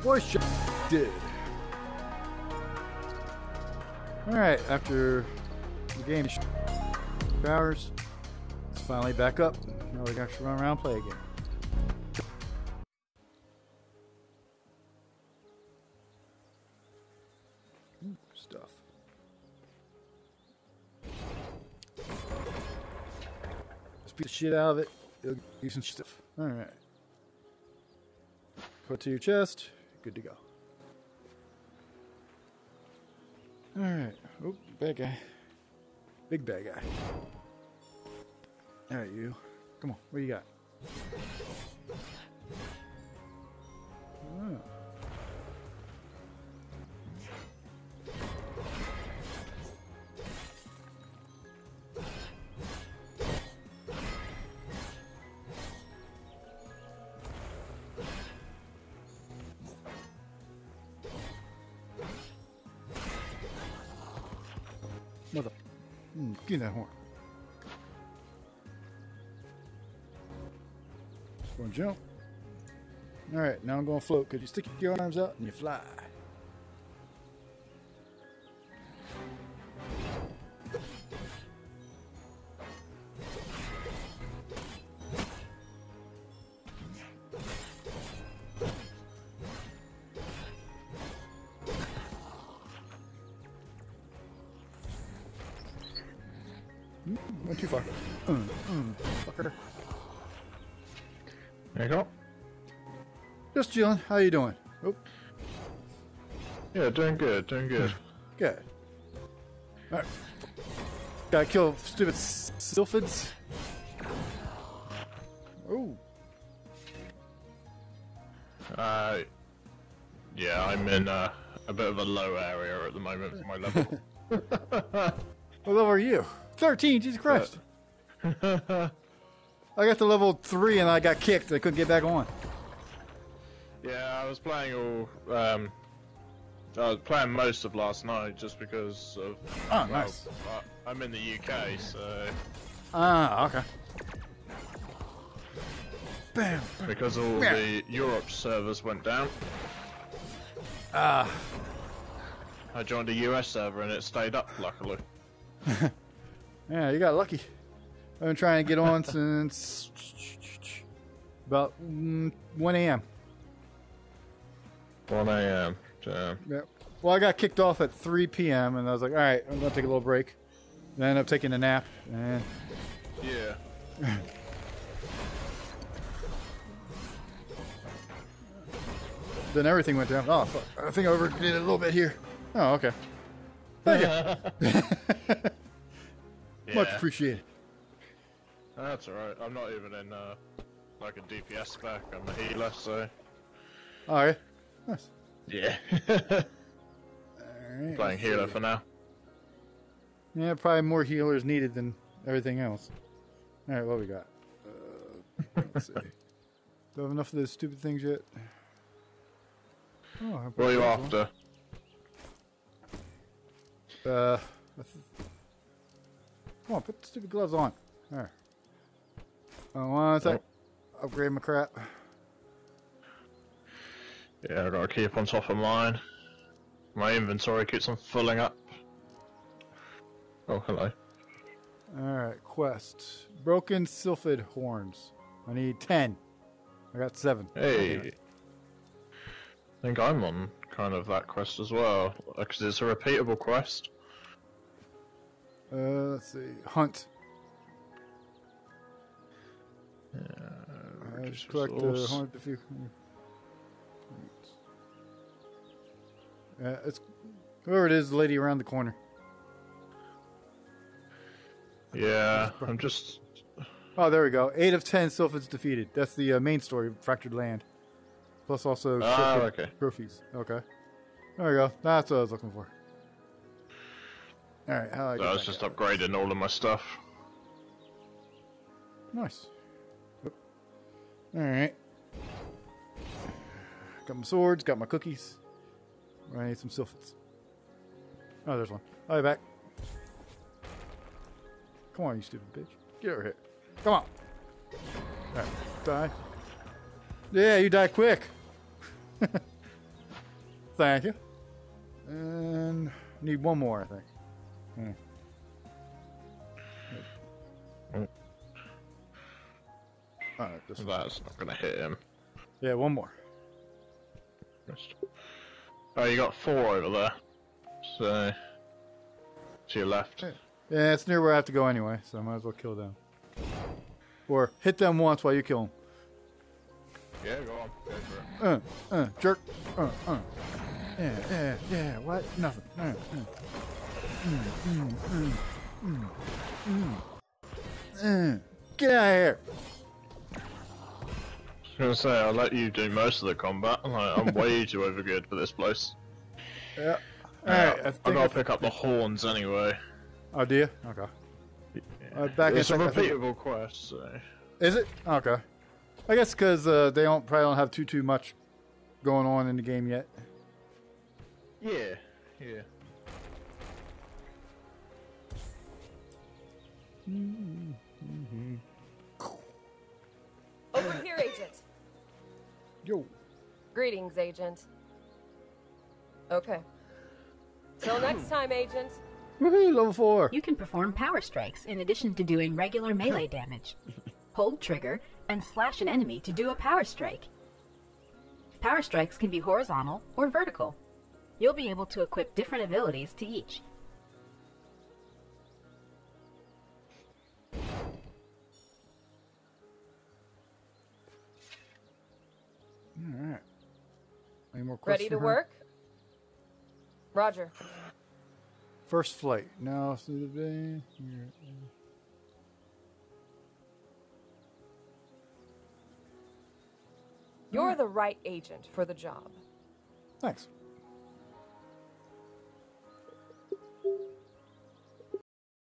Voice shot did. Alright, after the game hours, it's finally back up. Now we can actually run around and play again. Stuff. Just beat the shit out of it. It'll give you some stuff. Alright. Put it to your chest. Good to go. Alright. Oh, bad guy. Big bad guy. Alright, you. Come on. What do you got? Oh. Mother. Give me that horn. Just gonna jump. Alright, now I'm gonna float because you stick your arms out and you fly. Went too far. Fucker. There you go. Just chilling. How you doing? Oh. Yeah, doing good, doing good. Good. Alright. Gotta kill stupid sylphids. Oh. Yeah, I'm in a bit of a low area at the moment for my level. What level are you? 13, Jesus Christ. I got to level 3 and I got kicked. I couldn't get back on. Yeah, I was playing I was playing most of last night just because of... Oh, nice. I'm in the UK, so... Ah, okay. Bam. Because all the Europe servers went down. Ah. I joined a US server and it stayed up, luckily. Yeah, you got lucky. I've been trying to get on since about 1 a.m. 1 a.m. Damn. Yep. Well, I got kicked off at 3 p.m. and I was like, all right, I'm going to take a little break. And I ended up taking a nap. And Yeah. then everything went down. Oh, fuck. I think I overdid it a little bit here. Oh, okay. Thank you. Much appreciated. That's alright. I'm not even in like a DPS spec. I'm a healer, so... Alright. Nice. Yeah. Alright. Playing healer for now. Yeah, probably more healers needed than everything else. Alright, what we got? Let's see. Do I have enough of those stupid things yet? Oh, What are you after? Come on, put the stupid gloves on. There. One sec. Upgrade my crap. Yeah, I gotta keep on top of mine. My inventory keeps on filling up. Oh, hello. Alright, quest. Broken sylphid horns. I need 10. I got 7. Hey. I think I'm on kind of that quest as well, because it's a repeatable quest. Let's see. Hunt. Just collect the horn if you. It's whoever it is, the lady around the corner. Yeah, I'm just... Oh, there we go. 8 of 10 sylphids defeated. That's the main story of Fractured Land. Plus also okay. trophies. Okay. There we go. That's what I was looking for. Alright, how do I get I was back just out? upgrading all of my stuff. Nice. Alright. Got my swords, got my cookies. I need some sylphids. Oh, there's one. I'll be back. Come on, you stupid bitch. Get over here. Come on. Alright, die. Yeah, you die quick. Thank you. And need one more, I think. Alright, this one. That's not gonna hit him. Yeah, one more. Oh, you got 4 over there. So, to your left. Yeah, it's near where I have to go anyway, so I might as well kill them. Or hit them once while you kill them. Yeah, go on. Go for it. Jerk. Yeah, what? Nothing. Get out of here. I was gonna say, I'll let you do most of the combat. I'm way too overgeared for this place. Yeah. Alright, I gotta pick up the horns anyway. Oh, do you? Okay. Yeah. Back It's a in repeatable quest, so... Is it? Okay. I guess because they probably don't have too much going on in the game yet. Yeah, yeah. Over here, Agent. Yo. Greetings, Agent. Okay. Till next time, Agent. Woohoo, level 4. You can perform power strikes in addition to doing regular melee damage. Hold trigger and slash an enemy to do a power strike. Power strikes can be horizontal or vertical. You'll be able to equip different abilities to each. Alright. Any more questions? Ready to work? Roger. First flight. Now through the day. You're the right agent for the job. Thanks.